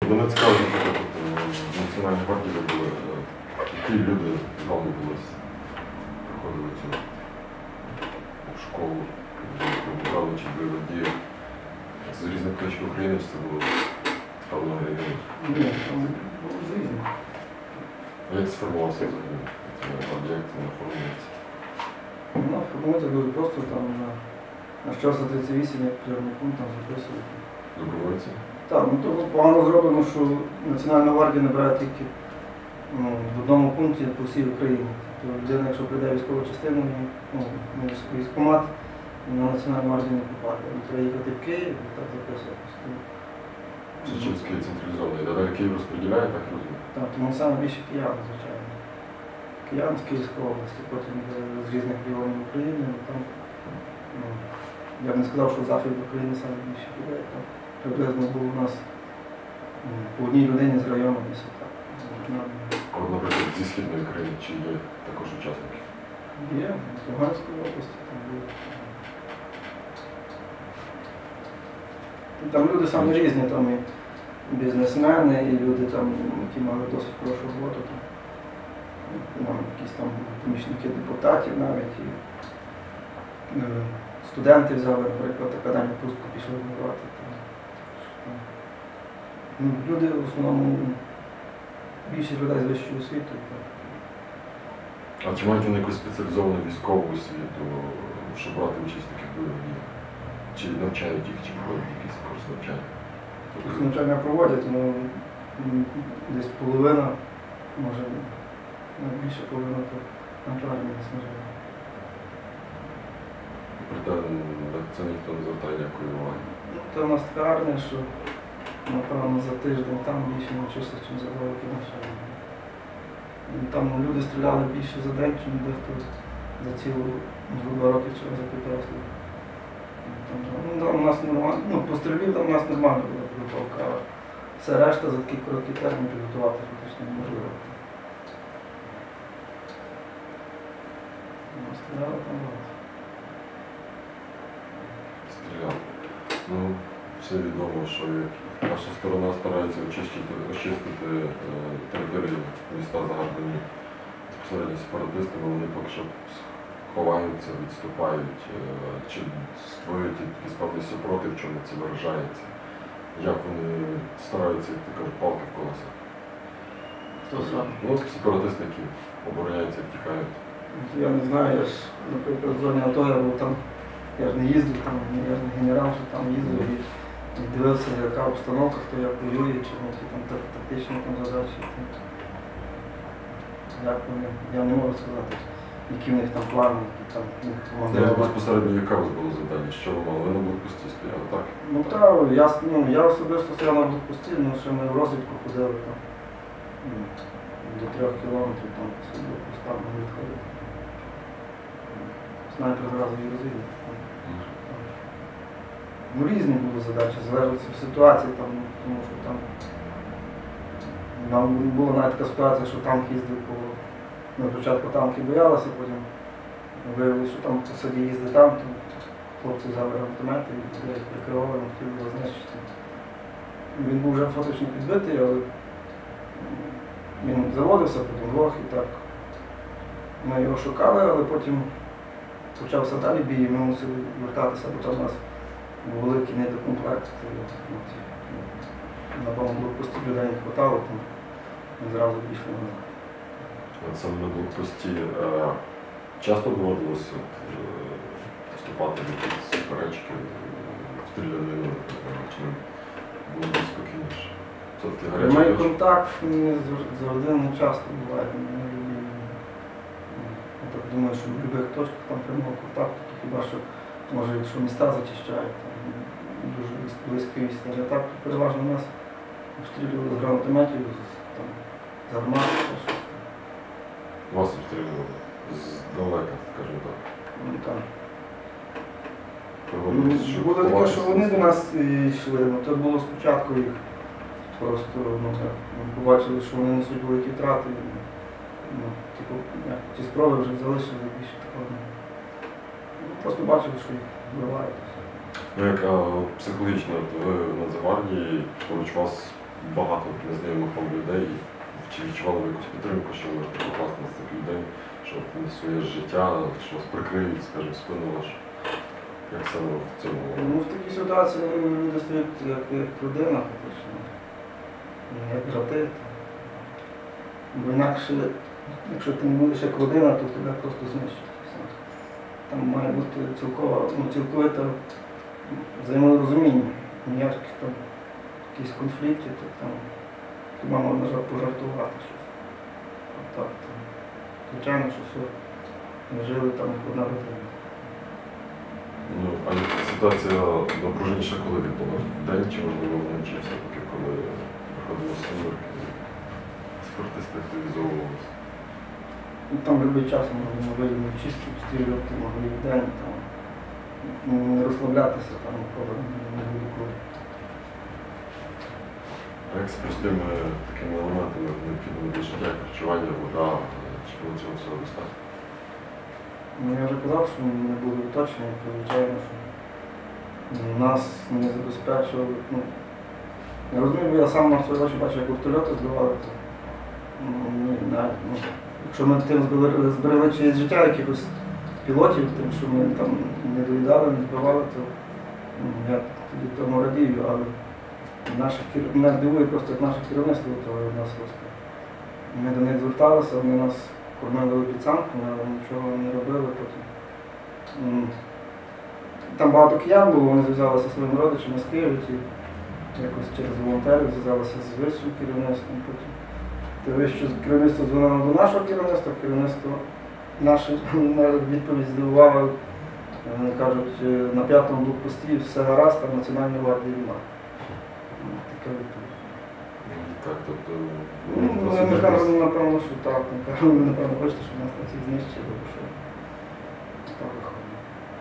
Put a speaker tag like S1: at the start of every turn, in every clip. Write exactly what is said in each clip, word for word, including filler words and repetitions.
S1: Мене цікавить, наприклад, в Національній гвардії були, які люди з вами були, проходили цю школу, брали чи бойові дії з різних точок України, чи це було з певного регіону?
S2: Ні, там було з різних.
S1: А як сформувався взагалі? Як це оформлюється?
S2: Ну, формується дуже просто, там на, на чорса тридцять вісім, як прийомний пункт, там записувати.
S1: Добровольці?
S2: Так, ну то погано зроблено, що Національна гвардія набирає тільки ну, в одному пункті по всій Україні. Тобто людина, якщо прийде військову частину, ну, на військкомат, на Національну гвардію не попаде. Треба їхати в Київ і так записуватися.
S1: Це через Київ централізований. Далі Київ розподіляє, так розумію?
S2: Так, тому саме більше киян, звичайно. Киян з Київської області, потім з різних регіонів України. Там, ну, я б не сказав, що в Захід України саме більше людей. Там приблизно було у нас ну, по одній людині з району десь так.
S1: А от, наприклад, зі Східної країни, чи є також учасники?
S2: Є, з Луганської області там були. Там люди самі різні, там і бізнесмени, і люди, там, які мали досить хорошу роботу. Там, там, якісь там помічники депутатів навіть. І, е, студенти взяли, наприклад, академію пустку пішли воювати. Ну, люди в основному більшість людей з вищою освітою.
S1: А чи мають вони якусь спеціалізовану військову освіту, щоб брати участь в таких бойових діях? Чи навчають їх, чи проводять якісь курс навчання?
S2: Курс навчання проводять, ну десь половина, може ну, більше половина, то навчання не снижає.
S1: Проте на це ніхто не звертає ніякої уваги.
S2: Ну, то в нас така армія, що напевно за тиждень там більше навчився, ніж за два роки навчання. Там люди стріляли більше за день, ніж дехто за цілу за два роки чи за півтора служби. Ну, там у нас нормально, ну, по стрільбі там у нас нормально була підготовка, а все решта за такий короткий термін підготувати фактично неможливо. Ну, стріляли там багато.
S1: Стріляли. Ну, все відомо, що наша сторона старається очистити, очистити е, території міста загарбані безпосередньо сепаратистами, вони поки що ховаються, відступають, е, чи створюють якийсь певний супротив, в чому це виражається. Як вони стараються, як ти кажеш, палки в колесах?
S2: Хто сам?
S1: Ну, сепаратисти, які обороняються, втікають.
S2: Я не знаю, я ж, наприклад, в зоні АТО я був там, я ж не їздив, там, я ж не генерал, що там їздив і, і дивився, яка обстановка, хто як воює, чи які там тактичні там задачі. Як вони, я не можу сказати, які в них там плани, які там в них командири.
S1: Ну, безпосередньо яке у вас було завдання? Що ви мали? Ви на блокпості стояли, так?
S2: Ну так, я, ну, я особисто стояв на блокпості, ну ще ми в розвідку ходили там ну, до трьох кілометрів там по блокпостам ми відходили. Снайпер зразу і розвідав. Ну різні були задачі, залежить від ситуації, там, тому що там нам була навіть така ситуація, що танк їздив по... На початку танки боялися, потім виявилося, що там по селі їздить танк, то хлопці взяли автомати і прикривали, хотіли його знищити. Він був вже фактично підбитий, але він заводився, потім глох і так. Ми його шукали, але потім почався далі бій, і ми мусили вертатися, бо там у нас був великий недокомплект. На повному блокпості людей не хватало, тому ми зразу пішли назад.
S1: От саме на блокпості е, часто доводилося е, вступати в якісь суперечки, стрілянину, чи було більш спокійніше? Все-таки гарячі
S2: Мій
S1: речі.
S2: контакт не завжди не часто буває. Не люблю. Я так думаю, що в будь-яких точках там прямого контакту, то хіба що, може, якщо міста зачищають, там дуже близькі відстані. А так переважно нас обстрілювали з гранатометів, там, з гармат.
S1: Вас обстрілювали здалека, скажімо так.
S2: Ну, так.
S1: Проводилось, що
S2: Було таке,
S1: ховалися
S2: що вони
S1: десь.
S2: до нас йшли, ну то було спочатку їх. Просто ну, так, ми побачили, що вони несуть великі втрати. Ну, типу, як, ті спроби вже залишили більше такого. Ну, просто бачили, що їх вбивають.
S1: Ну, як а, психологічно, от ви в Нацгвардії, поруч вас багато незнайомих вам людей. Чи відчували ви якусь підтримку, що ви можете покласти на цих людей, що не своє життя, що вас прикриють, скажімо, спину вашу? Як саме в цьому?
S2: Ну, в такій ситуації люди стоять як, як людина, фактично, як брати. Бо інакше, якщо ти не будеш як людина, то тебе просто знищать. Все. Там має бути цілково, ну, цілковите взаєморозуміння. Ніяких там якісь конфліктів, то там хіба можна жар- пожартувати щось. А так, то, звичайно, що все, ми жили там як одна родина.
S1: Ну, а ситуація напруженіша коли відбула? Вдень чи можливо вночі все-таки, коли приходили сумерки, спортисти активізовувалися?
S2: Ну, там любий час можна вирівняти чисто, стрілювати, могли в день, там, не розслаблятися там ніколи не буде коли.
S1: А як з простими такими елементами необхідними для життя, як харчування, вода, чи було цього всього достатньо?
S2: Ну, я вже казав, що не були уточнені, то звичайно, що нас не забезпечували. Ну, я розумію, бо я сам на свої очі бачив, як вертольоти збивали, то ну, ні, навіть, ну, якщо ми тим збили- зберегли чиєсь життя якихось пілотів, тим, що ми там не доїдали, не збивали, то ну, я тоді тому радію, але наше кер- мене дивує просто, як наше керівництво того нас розповідає. Ми до них зверталися, вони нас кормили обіцянками, але нічого не робили потім. М. Там багато киян було, вони зв'язалися зі своїми родичами з Києва, ті якось через волонтерів зв'язалися з вищим керівництвом. Потім те вище керівництво дзвонило до нашого керівництва, керівництво наше на відповідь здивувало. Вони кажуть, на п'ятому блокпості все гаразд, там Національної гвардії немає. Ну, така відповідь.
S1: Так, тобто...
S2: Ну, ми, ми кажемо, напевно, що так. Ми кажемо, ви, напевно, хочете, щоб нас на цій знищили, бо що так виходить.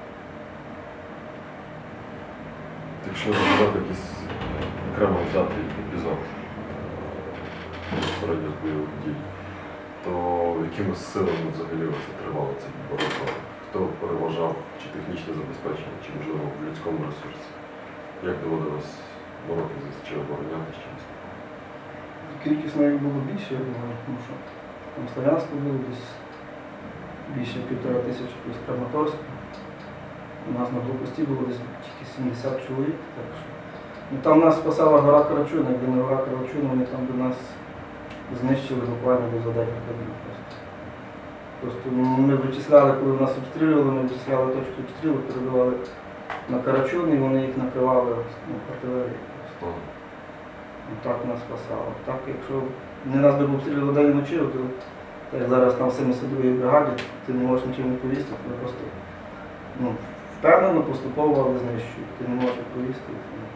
S1: Якщо розглядати якийсь окремо взятий епізод безпосередньо з бойових дій, то якими силами взагалі це тривало ці боротьби? Хто переважав чи технічне забезпечення, чи можливо в людському ресурсі? Як доводилось боротися чи обороняти чимось?
S2: Кількісно їх було більше, я думаю, тому що там Слов'янську було десь більше півтора тисячі плюс Краматорськ. У нас на блокпості було десь тільки сімдесят чоловік. Так що. Ну, там нас спасала гора Карачуна, якби не гора Карачуна, вони там до нас знищили буквально за декілька днів. Просто. Просто ми вичисляли, коли нас обстрілювали, ми вичисляли точки обстрілу, перебивали на Карачун і вони їх накривали ну, артилерією. Так нас спасало. Так, якщо не нас би обстрілювали день і вночі, то так як зараз там в семидесятій бригаді, ти не можеш нічим не повісти, ти просто ну, впевнено, поступово, але знищують. Ти не можеш повісти.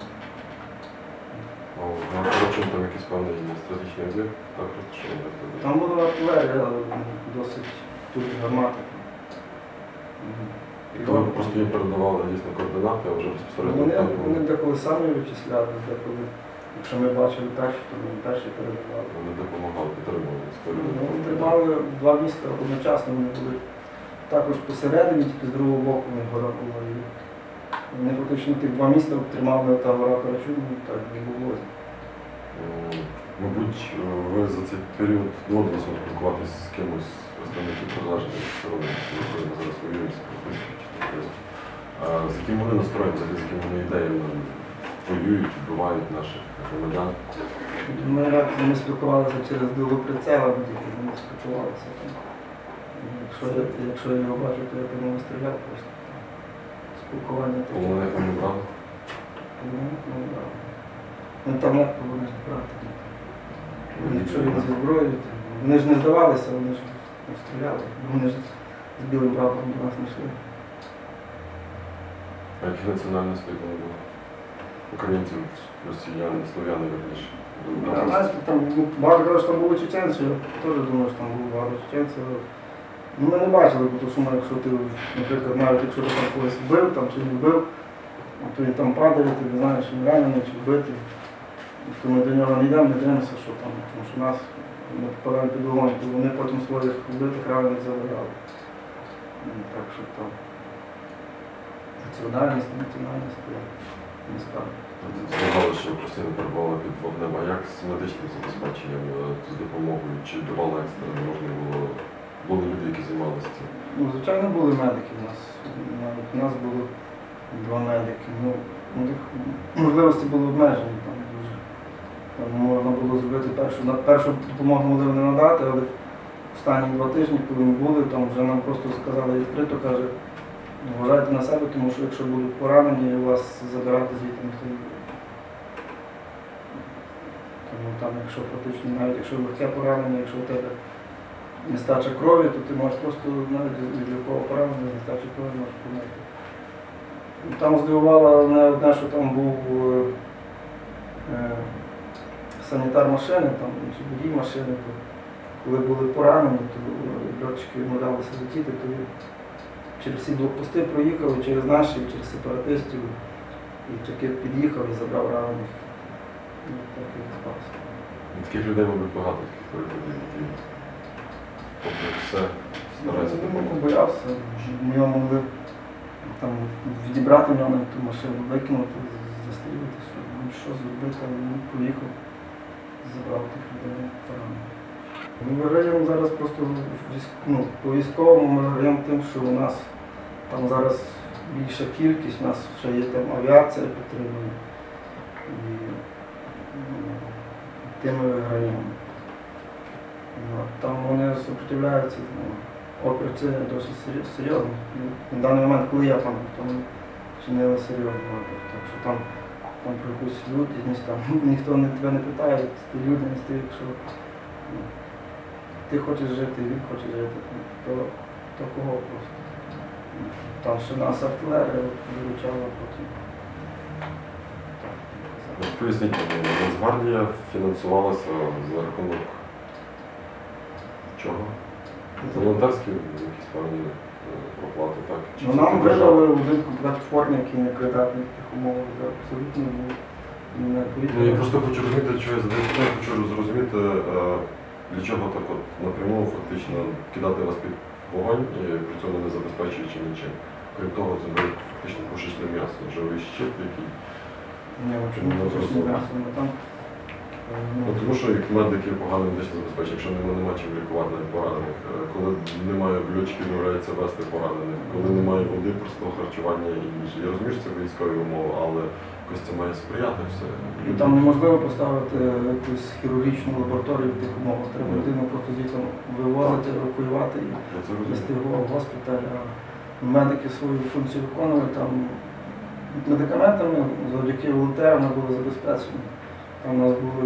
S1: А на Карачун там якийсь певний стратегічний об'єкт, так розташований?
S2: Там була артилерія, але досить тут гармати.
S1: І то ви просто їм передавали дійсно координати, а вже безпосередньо
S2: Вони,
S1: там
S2: вони деколи самі вичисляли, деколи, якщо ми бачили перші, то ми перші передавали.
S1: вони допомагали, підтримували історію.
S2: Ну, Вони тримали два міста одночасно, вони були також посередині, тільки з другого боку в них гора була. І вони фактично тих два міста тримали та гора Карачун, так не було.
S1: М, Мабуть, ви за цей період доводилося спілкуватися з кимось з представників прилежної сторони, з якою ми зараз воюємо, сепаратистів чи так. А з яким вони настроєні, взагалі, з якими вони ідеями воюють, вбивають наших громадян?
S2: Ми, ми спілкувалися через дуло прицела, ми тільки не спілкувалися. Там. Якщо, я, якщо я його бачу, то я по ньому стріляв просто. Спілкування таке.
S1: Полонених вони брали?
S2: Полонених не брали. Ну там як повинні брати. Якщо він зі зброєю, то вони ж не здавалися, вони ж не стріляли. Вони ж з білим прапором до нас не йшли.
S1: А яких національностей вони були? Українців, росіяни, слов'яни, верніше.
S2: А, знаєте, там ну, багато кажуть, що там були чеченці, я теж думаю, що там було багато чеченців. Ну, ми не бачили, тому що, якщо ти, наприклад, навіть якщо ти там когось вбив там, чи не вбив, то він там падає, ти не знаєш, чи ранений, чи вбитий. То ми до нього не йдемо, не дивимося, що там, тому що нас не попадаємо під вогонь, то вони потім своїх вбитих ранених забирали. Ну, так що там національність, національність, то не скажу.
S1: Згадали, що постійно перебували під вогнем, а як з медичним забезпеченням, е, з допомогою? Чи давали екстрено, можна було, були люди, які займалися цим?
S2: Ну, звичайно, були медики у нас. Навіть у нас було два медики. Ну, у них можливості були обмежені. Там, дуже. Там можна було зробити першу, на першу допомогу могли вони надати, але останні два тижні, коли ми були, там вже нам просто сказали відкрито, каже, вважайте на себе, тому що якщо будуть поранені, вас забирати звідти ніхто не буде. Тому там, якщо фактично, навіть якщо легке поранення, якщо у тебе нестача крові, то ти можеш просто навіть від легкого поранення, нестача крові можеш померти. Там здивувало мене одне, що там був е, санітар машини, там, чи водій машини, то коли були поранені, то льотчики відмовлялися летіти, то через всі блокпости проїхали, через наші, через сепаратистів, і таки під'їхав і забрав ранених. І так і спався.
S1: І таких людей, мабуть, багато таких прикладів, які попри все стараються
S2: Ну,
S1: допомогти.
S2: боявся, ми його могли там, відібрати в нього ту машину, викинути, застрілити, що, ну, що зробити, але він поїхав, забрав тих людей поранених. Ми виграємо зараз просто ну, по військовому, ми виграємо тим, що у нас там зараз більша кількість, у нас ще є там авіація підтримує. І ну, тим ми виграємо. Ну, там вони супротивляються, ну, опір чинять досить серйозно. На даний момент, коли я там, то вони чинили серйозний опір. Так що там, там про якусь людяність, там ніхто не, тебе не питає, ти людяність, ти якщо ну, ти хочеш жити, він хоче жити, то, то кого просто. Там ще нас артилерія виручала потім.
S1: От поясніть, Нацгвардія фінансувалася за рахунок чого? Волонтерські якісь певні е, проплати, так? Чи
S2: Ну,
S1: це
S2: нам
S1: держава?
S2: видали один комплект форми, який не придатний в тих умовах, де абсолютно був не
S1: Ну, я просто хочу розуміти, що я задаю питання, хочу зрозуміти, е, для чого так от напряму фактично кидати вас під вогонь, і при цьому не забезпечуючи нічим. Крім того, це буде фактично пушечне м'ясо, живий щит, який.
S2: Ні, чому
S1: Ну,
S2: не
S1: просто-
S2: м'ясо, ми там.
S1: Ну,
S2: Ну,
S1: тому що як медики погано медичне забезпечення, якщо немає, немає чим лікувати навіть поранених, е, коли немає льотчиків, відмовляється вести поранених, коли немає води, простого харчування і їжі. Я розумію, що це військові умови, але якось це має сприяти все.
S2: і там неможливо поставити якусь хірургічну лабораторію в тих умовах. Треба людину просто звідти вивозити, евакуювати і
S1: Я це
S2: вести
S1: розумію.
S2: в госпіталь. А медики свою функцію виконували, там медикаментами завдяки волонтерам ми були забезпечені. Там у нас були,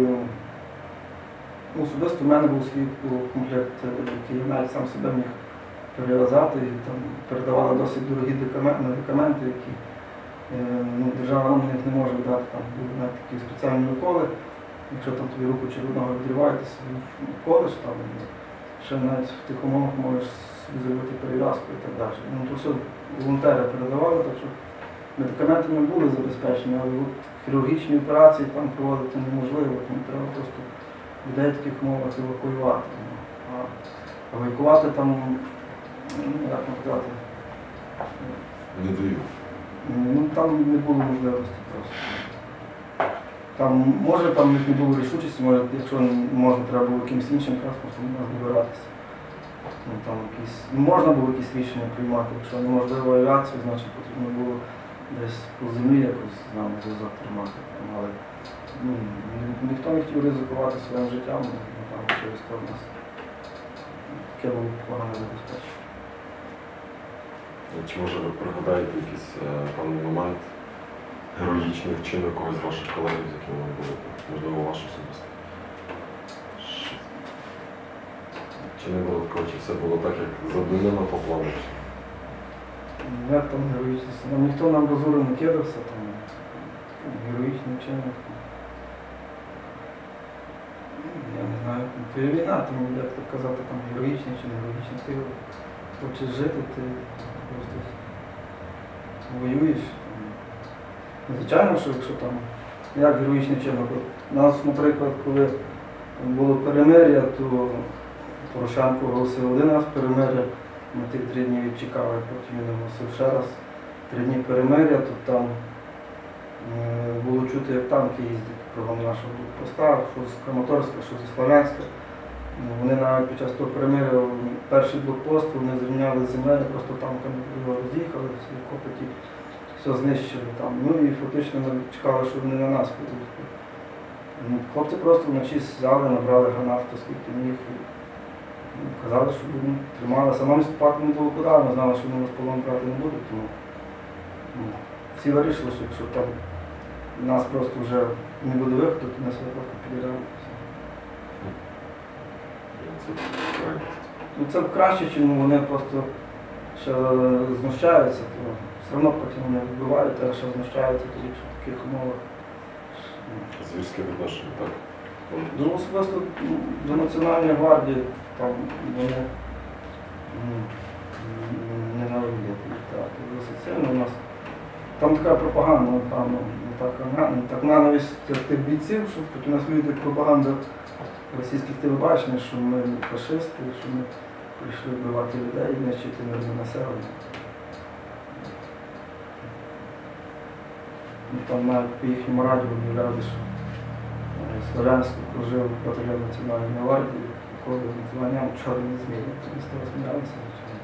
S2: ну, особисто в мене був свій комплект, який я навіть сам себе міг перев'язати, і там передавали досить дорогі медикаменти, які е, ну, держава нам їх не може дати. Там були навіть такі спеціальні уколи. Якщо там тобі руку чи ногу відриваєте, собі колиш, там ще навіть в тих умовах можеш собі зробити перев'язку і так далі. Ну, то все волонтери передавали, так що медикаменти не були забезпечені, але от хірургічні операції там проводити неможливо, тому треба просто людей в таких умовах евакуювати. А евакуювати там, ну, як сказати,
S1: Не даю.
S2: ну, там не було можливості просто. Там, може, там не було рішучості, може, якщо можна, треба було якимось іншим транспортом до нас добиратися. Ну, там якісь, ну, можна було якісь рішення приймати, якщо неможливо авіацію, значить потрібно було десь по землі якось з нами зв'язок тримати. Але ну, ні- ніхто не хотів ризикувати своїм життям, ну, там через то в нас таке було погане забезпечення.
S1: Чи може ви пригадаєте якийсь е, певний момент героїчний вчинок когось з ваших колег, з якими ви були, можливо, ваш особисто? Щ- Чи не було такого, чи все було так, як задумано по плану?
S2: Ну, як там героїчність? Нам ніхто нам розору не кидався, там героїчний вчинок. Я не знаю, це війна, тому як так казати, там героїчний чи не героїчний. Ти хочеш жити, ти просто воюєш. Ну, звичайно, що якщо там, як героїчний вчинок. От у нас, наприклад, коли було перемир'я, то Порошенко оголосив один раз перемир'я, ми тих три дні відчекали, потім він оголосив ще раз три дні перемир'я, то там Е, Було чути, як танки їздять кругом нашого блокпоста, що з Краматорська, що зі Слов'янська. Е, Вони навіть під час того перемир'я перший блокпост вони зрівняли з землею, просто танками його роз'їхали, всі копоті, все знищили там. Ну і фактично ми чекали, що вони на нас підуть. Ну, хлопці просто вночі взяли, набрали гранат, хто скільки міг. І, ну, казали, що будемо трималися. Нам відступати не було куди, ми знали, що вони нас полон брати не будуть. Тому ну, всі вирішили, що якщо там нас просто вже не буде виходу, то нас виходу підіряли.
S1: Це правильно.
S2: Ну, це краще, чим вони просто ще знущаються, то все одно потім вони вбивають, а ще знущаються тоді, якщо в таких умовах.
S1: Звірське відношення, так?
S2: Ну, особисто ну, до Національної гвардії там вони ну, ненавидять їх, так, досить сильно у нас. Там така пропаганда, напевно, не так, не так ненависть тих бійців, що тут у нас вийде пропаганда російських телебачень, що ми фашисти, що ми прийшли вбивати людей, нищити мирне населення. Ну, там навіть по їхньому радіо об'являли, що е, Слов'янську прожив батальйон Національної гвардії, якого званням чорний змій. Ми з того сміялися.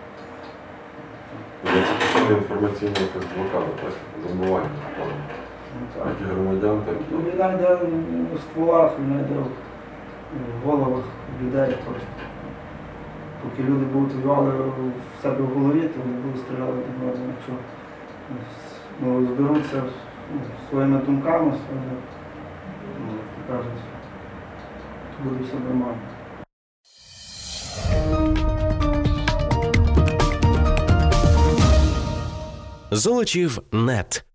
S1: Це постійна інформаційна якась блокада, так? Замивання.
S2: Ну, так.
S1: Як і громадян, так
S2: Ну,
S1: і...
S2: війна йде в стволах, війна йде в в головах людей просто. Поки люди будуть воювали в себе в голові, то вони будуть стріляти один одного. Якщо ну, зберуться ну, своїми думками, своїми, ну, як то кажуть, то буде все нормально.
S3: Золочів.нет